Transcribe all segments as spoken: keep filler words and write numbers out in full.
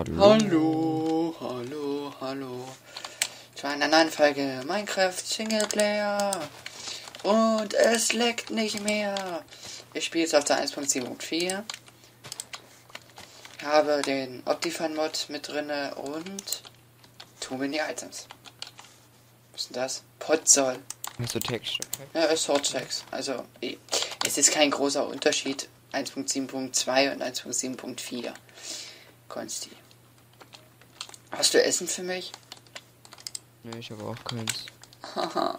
Hallo. Hallo, hallo, hallo. Zu einer neuen Folge Minecraft Singleplayer. Und es leckt nicht mehr. Ich spiele jetzt auf der eins Punkt sieben Punkt vier. Habe den Optifine-Mod mit drinne und tue mir die Items. Was ist denn das? Podzol. Hast du Text? Ja, ist Swordchecks. Also, es ist kein großer Unterschied. eins Punkt sieben Punkt zwei und eins Punkt sieben Punkt vier. Konsti. Hast du Essen für mich? Ne, ich habe auch keins. Haha.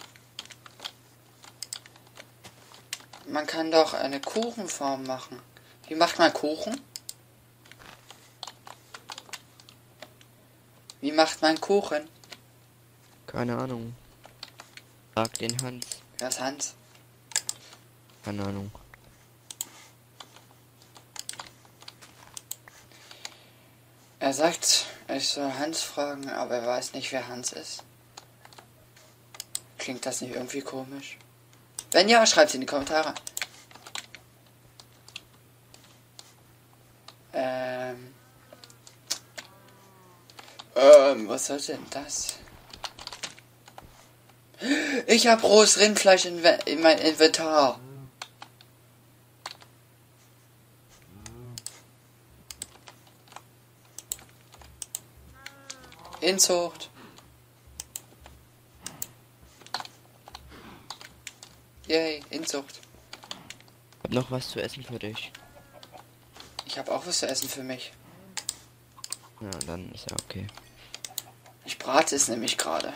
Man kann doch eine Kuchenform machen. Wie macht man Kuchen? Wie macht man Kuchen? Keine Ahnung. Frag den Hans. Wer ist Hans? Keine Ahnung. Er sagt, ich soll Hans fragen, aber er weiß nicht, wer Hans ist. Klingt das nicht irgendwie komisch? Wenn ja, schreibt es in die Kommentare. Ähm. Ähm, was soll denn das? Ich hab rohes Rindfleisch in, in mein Inventar. Inzucht. Yay, Inzucht. Ich hab noch was zu essen für dich. Ich habe auch was zu essen für mich. Ja, dann ist ja okay. Ich brate es nämlich gerade.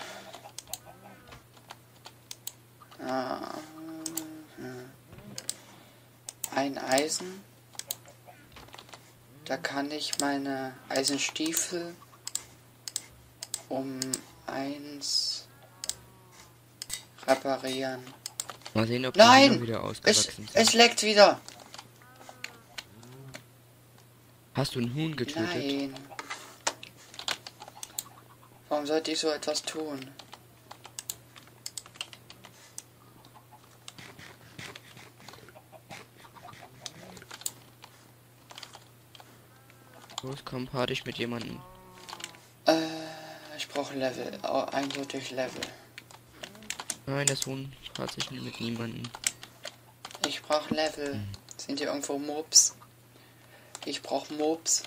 Ah, hm. Ein Eisen. Da kann ich meine Eisenstiefel um eins reparieren. Mal sehen, ob Nein! die wieder Es, ausgewachsen sind. es leckt wieder. Hast du ein Huhn getötet? Nein. Warum sollte ich so etwas tun? Los, komm, paar dich mit jemandem. Äh, ich brauche Level. Oh, eindeutig Level. Nein, das Huhn hat sich mit niemandem. Ich brauche Level. Hm. Sind hier irgendwo Mobs? Ich brauche Mobs.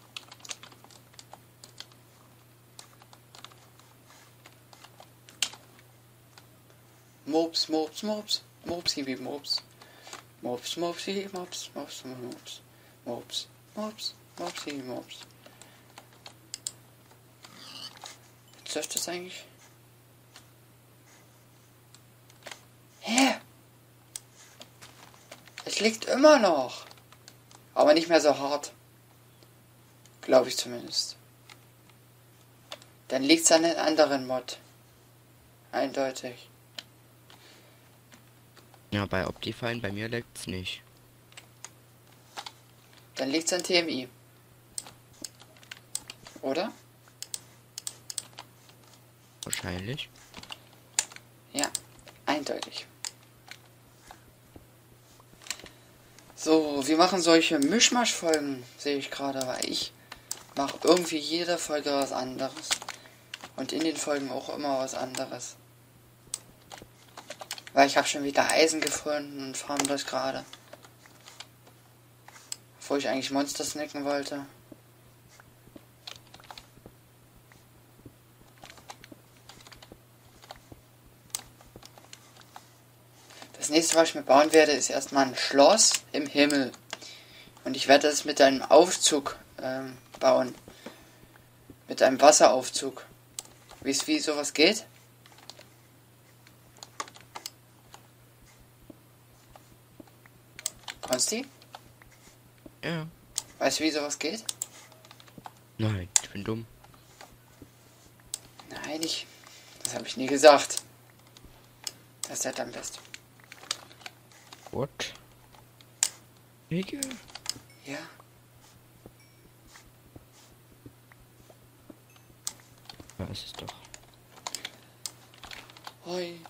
Mobs, Mobs, Mobs. Mobsi wie Mobs. Mobs, Mobsi, Mobs, Mobs, Mobs. Mobs, Mobs, Mobsi, Mobs. Was ist das eigentlich? Hä? Es liegt immer noch. Aber nicht mehr so hart. Glaube ich zumindest. Dann liegt es an den anderen Mod. Eindeutig. Ja, bei Optifine, bei mir leckt's nicht. Dann liegt es an T M I. Oder? Wahrscheinlich. Ja, eindeutig. So, wir machen solche Mischmasch-Folgen, sehe ich gerade, weil ich mache irgendwie jede Folge was anderes. Und in den Folgen auch immer was anderes. Weil ich habe schon wieder Eisen gefunden und farm das gerade. Obwohl ich eigentlich Monster snacken wollte. Das nächste, was ich mir bauen werde, ist erstmal ein Schloss im Himmel. Und ich werde es mit einem Aufzug ähm, bauen. Mit einem Wasseraufzug. Wisst ihr, wie sowas geht? Konsti? Ja. Weißt du, wie sowas geht? Nein, ich bin dumm. Nein, ich. Das habe ich nie gesagt. Das ist am besten. What? Wege? Ja. Ja, ist es doch. Hoi.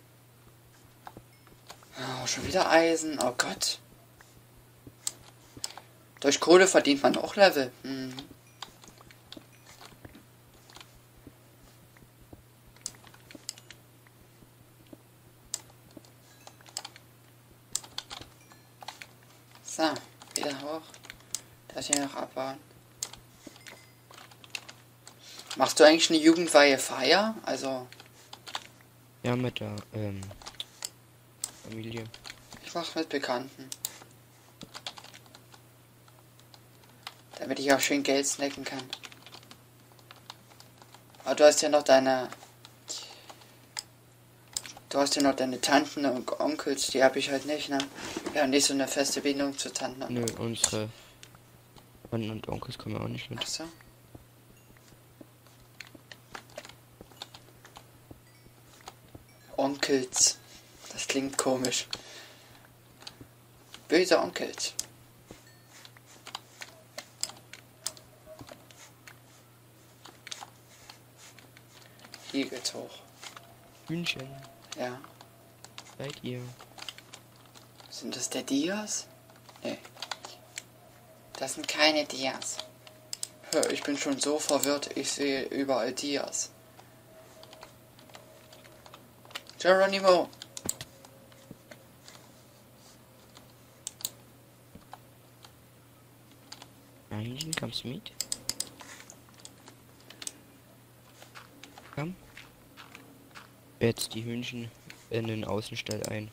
Oh, schon wieder Eisen. Oh Gott. Durch Kohle verdient man auch Level. Mhm. So, wieder hoch. Das hier noch abbauen. Machst du eigentlich eine jugendweihe Feier? Also, Ja, mit der ähm, Familie. ich mach mit Bekannten. Damit ich auch schön Geld snacken kann. Aber du hast ja noch deine... Du hast ja noch deine Tanten und Onkels, die habe ich halt nicht, ne? Ja, nicht so eine feste Bindung zu Tanten. Nö, unsere Tanten und Onkels kommen auch nicht mit. Ach so. Onkels. Das klingt komisch. Böse Onkels. Hier geht's hoch. Hühnchen, Ja. seid ihr? Sind das der Dias? Nee. Das sind keine Dias. Hör, ich bin schon so verwirrt, ich sehe überall Dias. Geronimo! Ja, Hühnchen, kommst du mit? Komm. Jetzt die Hühnchen in den Außenstall ein.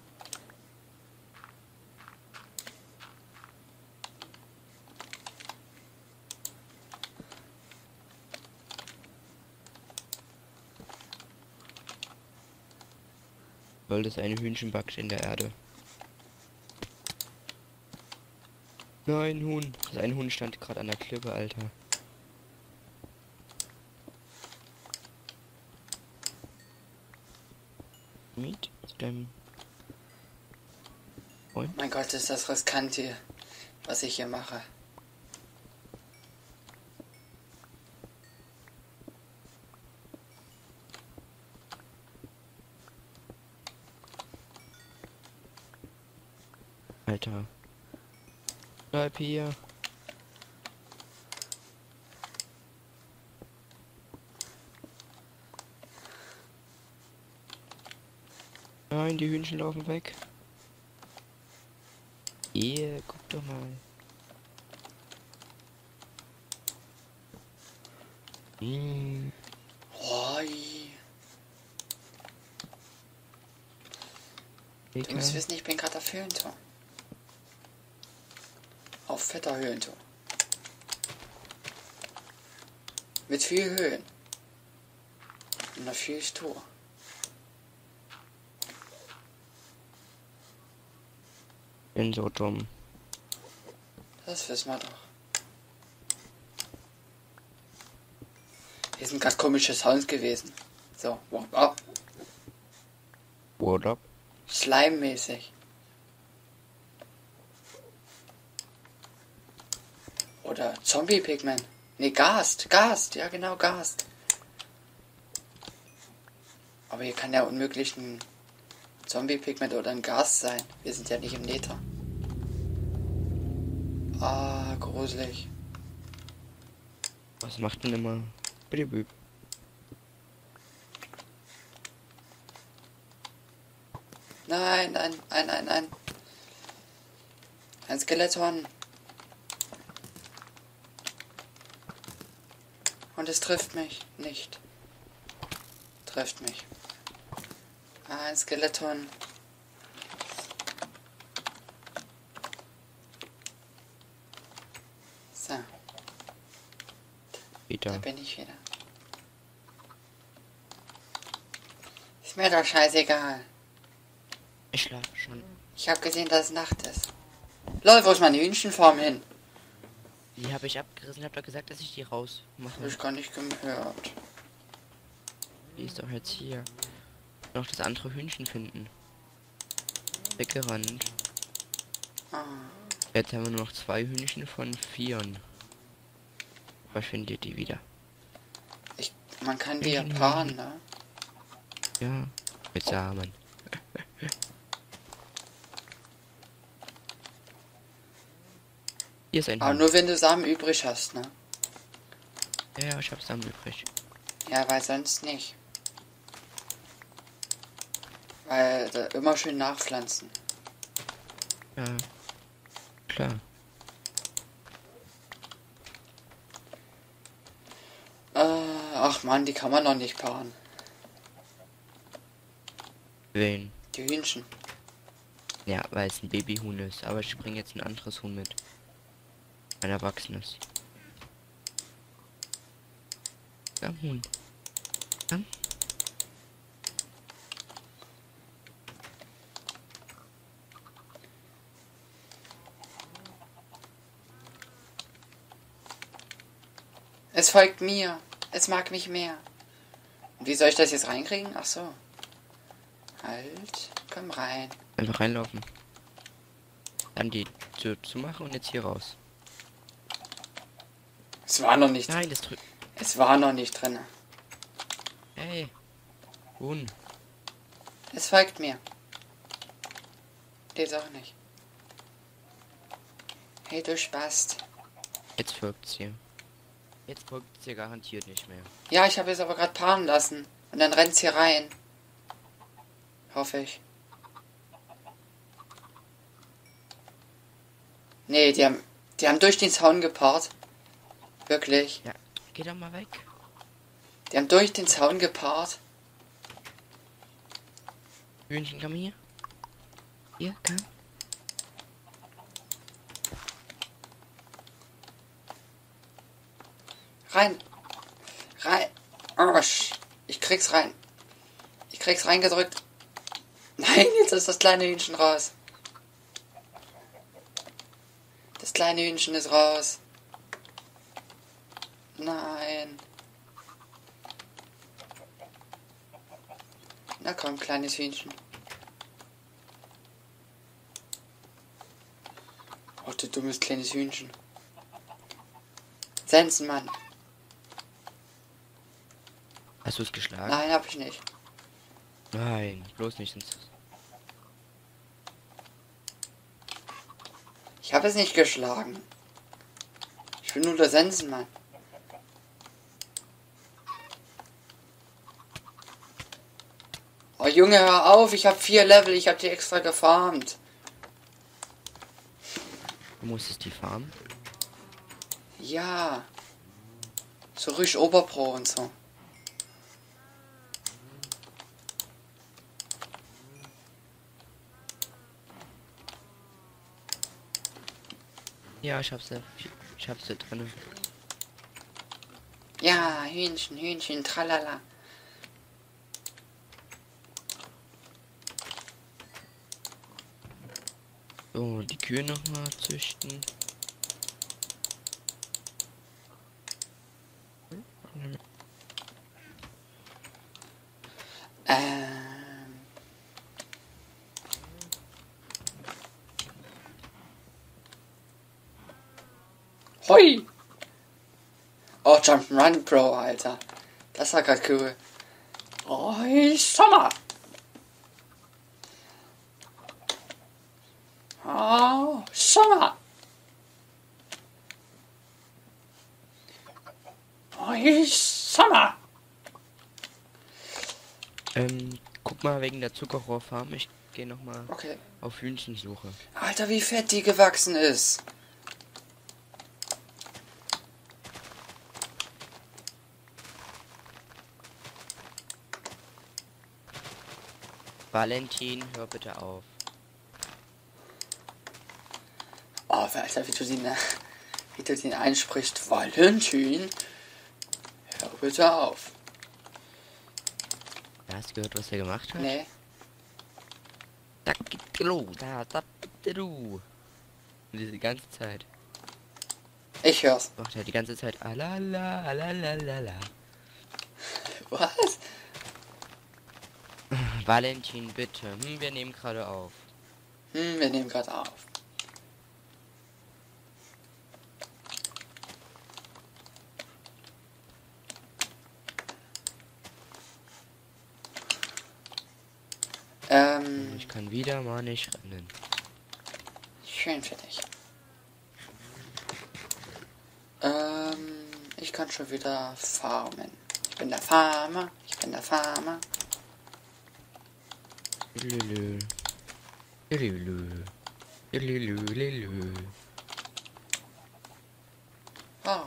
Weil das eine Hühnchen backt in der Erde. Nein, Huhn. Das eine Huhn stand gerade an der Klippe, Alter. Mit zu deinem Freund. Mein Gott, ist das riskant hier, was ich hier mache. Alter. Bleib hier. Nein, die Hühnchen laufen weg. Hier, guck doch mal. Hm. Oi. Du Dicker. musst wissen, ich bin gerade auf Höhentour. Auf fetter Höhentour. Mit viel Höhen. Und noch viel Tour. Bin so dumm. Das wissen wir doch. Hier sind gerade komische Sounds gewesen. So, walk up. What up? Slime-mäßig. Oder Zombie-Pigman. Ne, Gast. Gast. Ja, genau, Gast. Aber hier kann ja unmöglich ein Zombie-Pigment oder ein Gast sein. Wir sind ja nicht im Nether. Ah, gruselig. Was macht denn immer? Bitte, Büb. Nein, nein, nein, nein, nein. Ein Skeleton. Und es trifft mich nicht. Trifft mich. Ah, ein Skeleton. So, da Wieder. bin ich wieder. Ist mir doch scheißegal. Ich schlafe schon. Ich habe gesehen, dass es Nacht ist. Lol, wo ist meine Hühnchenfarm hin? Die habe ich abgerissen. Hab doch gesagt, dass ich die raus Hab mache. ich gar nicht gehört. Die ist doch jetzt hier. Noch das andere Hühnchen finden. Weggerannt. Ah, Jetzt haben wir nur noch zwei Hühnchen von vieren. Was findet ihr die wieder? ich, man kann die ja Hühnchen, paaren, ne? Ja, mit Samen. Hier ist ein Aber Huhn. nur wenn du Samen übrig hast, ne? Ja, ja, ich hab Samen übrig. Ja, weil sonst nicht. Weil da immer schön nachpflanzen. Ja. Klar. Äh, ach man, die kann man noch nicht paaren. Wen? Die Hühnchen. Ja, weil es ein Babyhuhn ist. Aber ich bringe jetzt ein anderes Huhn mit. Ein erwachsenes. Ja, Huhn. Ja. Es folgt mir. Es mag mich mehr. Und wie soll ich das jetzt reinkriegen? Ach so. Halt. Komm rein. Einfach reinlaufen. Dann die Tür zu machen und jetzt hier raus. Es war noch nicht. Nein, das drückt. Es war noch nicht drin. Hey. Huhn. Es folgt mir. Jetzt auch nicht. Hey, du Spast. Jetzt folgt's hier. Jetzt folgt's hier garantiert nicht mehr. Ja, ich habe es aber gerade paaren lassen. Und dann rennt's hier rein. Hoffe ich. Nee, die haben, die haben durch den Zaun gepaart. Wirklich. Ja, geh doch mal weg. Die haben durch den Zaun gepaart. Hühnchen, komm hier. Hier, komm. Rein. Rein. Arsch. Ich krieg's rein. Ich krieg's reingedrückt. Nein, jetzt ist das kleine Hühnchen raus. Das kleine Hühnchen ist raus. Nein. Na komm, kleines Hühnchen. Oh, du dummes kleines Hühnchen. Sensenmann. Hast du es geschlagen? Nein, hab ich nicht. Nein, bloß nicht. Sonst Ich habe es nicht geschlagen. Ich bin nur der Sensenmann. Oh Junge, hör auf, ich habe vier Level, ich habe die extra gefarmt. du musstest die farmen. Ja. So richtig Oberpro und so. Ja, ich hab's ja. Ich, ich hab's ja drin. Ja, Hühnchen, Hühnchen, tralala. So, die Kühe nochmal züchten. Ähm. Hoi! Oh, Jump'n'Run Pro, Alter. Das war grad cool. Oh, Sommer! Oh, Sommer! Oh, Sommer! Ähm, guck mal wegen der Zuckerrohrfarm. Ich gehe nochmal Okay. auf Hühnchensuche. Alter, wie fett die gewachsen ist. Valentin, hör bitte auf. Oh, Alter, wie du den, wie du den einsprichst. Valentin. Hör bitte auf. Hast du gehört, was er gemacht hat? Nee. Da geht los, da, da, du. Und diese ganze Zeit. Ich hör's. Macht er die ganze Zeit. Alala, alalalala. Was? Valentin, bitte. Hm, wir nehmen gerade auf. Hm, wir nehmen gerade auf. Ähm, Ich kann wieder mal nicht rennen. schön für dich. Ähm, ich kann schon wieder farmen. Ich bin der Farmer. Ich bin der Farmer. Lülü. Lülü. Lelö, lelö. Ah,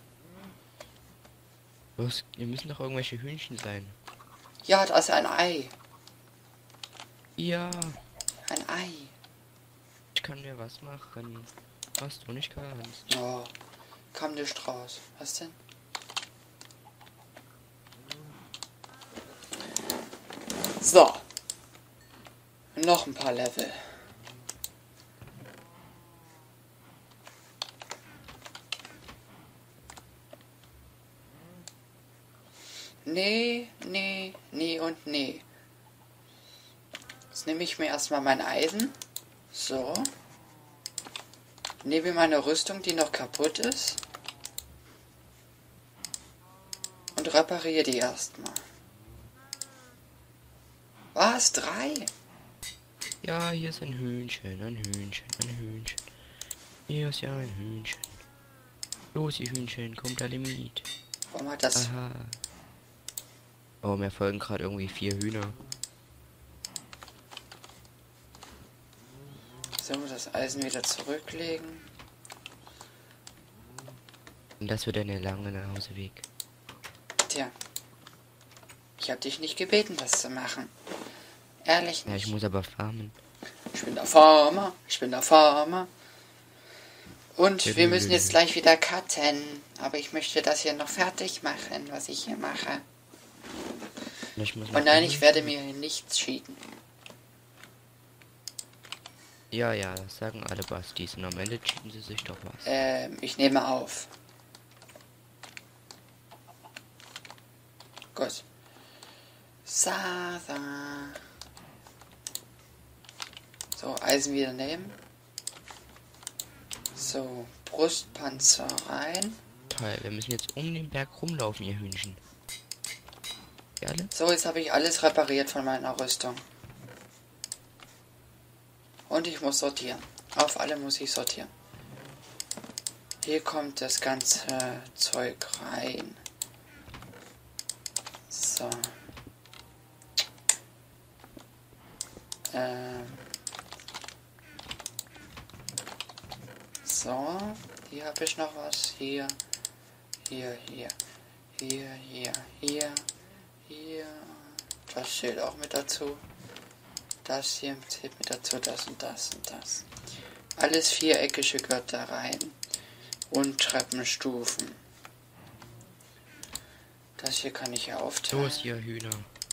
Was? Wir müssen doch irgendwelche Hühnchen sein. ja, da ist ein Ei. Ja, Ein Ei. ich kann dir was machen, was du nicht kannst. Oh, kam nicht raus. Was denn? So. Noch ein paar Level. Nee, nee, nee und nee. Jetzt nehme ich mir erstmal mein Eisen. So. Nehme meine Rüstung, die noch kaputt ist. Und repariere die erstmal. Was? Drei? Ja, hier ist ein Hühnchen, ein Hühnchen, ein Hühnchen. Hier ist ja ein Hühnchen. Los, ihr Hühnchen, kommt alle mit. Warum hat das... Aha. Oh, mir folgen gerade irgendwie vier Hühner. So, das Eisen wieder zurücklegen. Und das wird eine lange Nachhauseweg. Tja. Ich habe dich nicht gebeten, das zu machen. Ehrlich Ja, ich nicht. muss aber farmen. Ich bin der Farmer. Ich bin der Farmer. Und wir müssen jetzt gleich wieder cutten. Aber ich möchte das hier noch fertig machen, was ich hier mache. Ich muss Und noch Oh nein, farmen. ich werde mir hier nichts cheaten. Ja, ja, das sagen alle Bastis. Und am Ende cheaten sie sich doch was. Ähm, ich nehme auf. Gut. Sasa. So, Eisen wieder nehmen. So, Brustpanzer rein. Toll, wir müssen jetzt um den Berg rumlaufen, ihr Hühnchen. Ja, alle? So, jetzt habe ich alles repariert von meiner Rüstung. Und ich muss sortieren. Auf alle muss ich sortieren. Hier kommt das ganze Zeug rein. So. Ähm. So. Hier habe ich noch was. Hier. Hier, hier. Hier, hier, hier. Hier. Das zählt auch mit dazu. Das hier zählt mit dazu. Das und das und das. Alles viereckige gehört da rein. Und Treppenstufen. Das hier kann ich ja aufteilen. Los, ihr Hühner.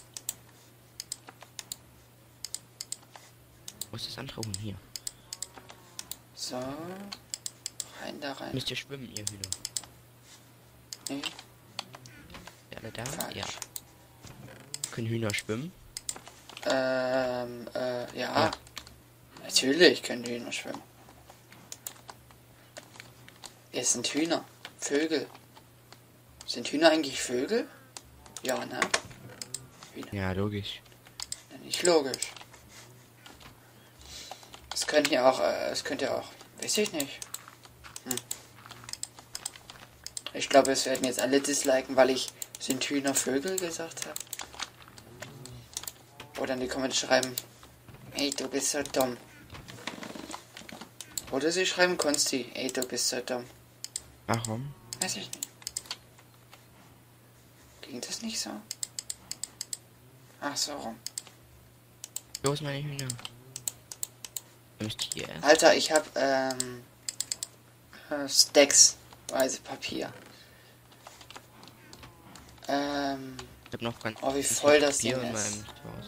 Wo ist das andere Huhn? Hier. So. Rein da rein. Müsst ihr schwimmen, ihr Hühner. Nee, Ja, alle da? falsch. Ja. Können Hühner schwimmen? Ähm, äh, ja. Ja. Natürlich können Hühner schwimmen. Es sind Hühner. Vögel. Sind Hühner eigentlich Vögel? Ja, ne? Hühner. Ja, logisch. Ja, nicht logisch. Es könnten ja auch, äh, es könnte ja auch, weiß ich nicht. Hm. Ich glaube, es werden jetzt alle disliken, weil ich sind Hühner Vögel gesagt habe. Oder in die Kommentare schreiben, ey, du bist so dumm. Oder sie schreiben Konsti, ey, du bist so dumm. Warum? Weiß ich nicht. Ging das nicht so? Ach so rum. Los, meine Hühner. Müsst ihr erst. Alter, ich hab, ähm, äh, Stacks, weiße Papier. Ähm, Ich hab noch ganz Oh, wie ganz voll viel das Papier Ding in ist. meinem Zuhause.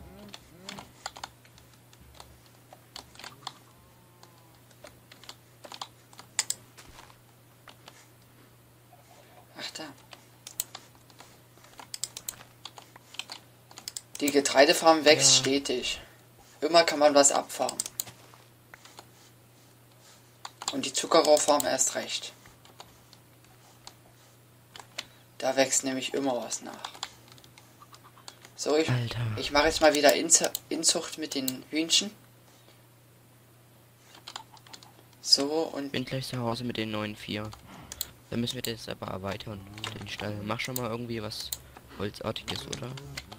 ach da. Die Getreidefarm wächst Ja. stetig. Immer kann man was abfarmen. Und die Zuckerrohrfarm erst recht. Da wächst nämlich immer was nach. So, ich, Alter. ich mache jetzt mal wieder Inzu- Inzucht mit den Hühnchen. So, und Bin gleich zu Hause mit den neuen vier. Dann müssen wir das aber erweitern, den Stall. Mach schon mal irgendwie was Holzartiges, oder?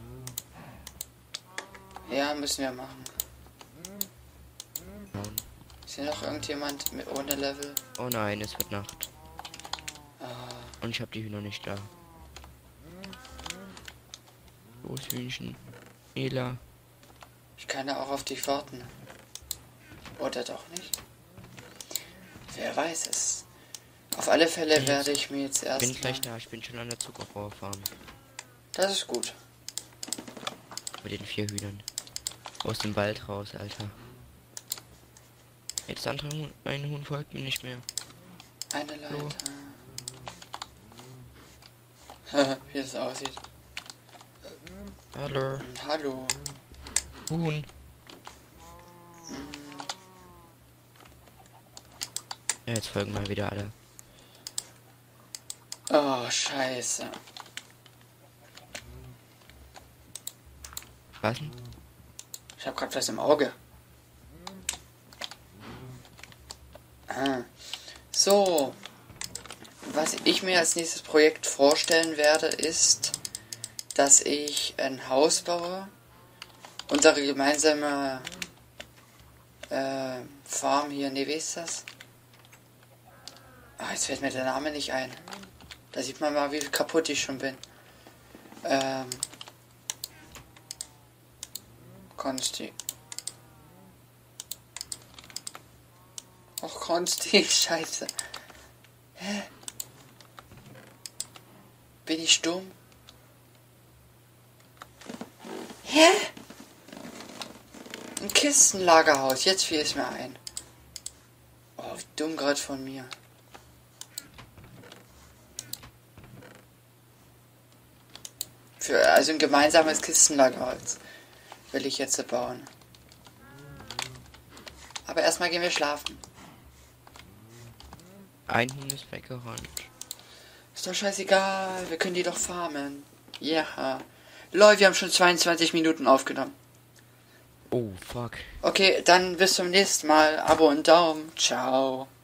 ja, müssen wir machen. Bauen. Ist hier noch irgendjemand mit ohne Level? Oh nein, es wird Nacht. Ah, Und ich habe die Hühner nicht da. Los, Hühnchen. Ela. ich kann ja auch auf dich warten. Oder doch nicht? Wer weiß es. Auf alle Fälle Jetzt werde ich mir jetzt erst. Bin gleich da, ich bin schon an der Zuckerrohrfarm. Das ist gut. Mit den vier Hühnern. Aus dem Wald raus, Alter. Jetzt andere Huhn, ein Huhn folgt mir nicht mehr. Eine Leiter. So. Wie das aussieht. Hallo. Hallo. Huhn. Ja, jetzt folgen mal wieder alle. Oh, scheiße. Was denn? Ich habe gerade was im Auge. Ah. So. Was ich mir als nächstes Projekt vorstellen werde, ist, dass ich ein Haus baue. Unsere gemeinsame äh, Farm hier. Ne, wie ist das? Ah, jetzt fällt mir der Name nicht ein. Da sieht man mal, wie kaputt ich schon bin. Ähm. Konsti. Och, Konsti, scheiße. Hä? Bin ich dumm? Hä? Ein Kistenlagerhaus, jetzt fiel es mir ein. Oh, wie dumm gerade von mir. Für, also ein gemeinsames Kistenlagerholz will ich jetzt bauen. Aber erstmal gehen wir schlafen. Ein Huhn ist weggerannt. Ist doch scheißegal, wir können die doch farmen. Ja. Lol, wir haben schon zweiundzwanzig Minuten aufgenommen. Oh, fuck. Okay, dann bis zum nächsten Mal. Abo und Daumen. Ciao.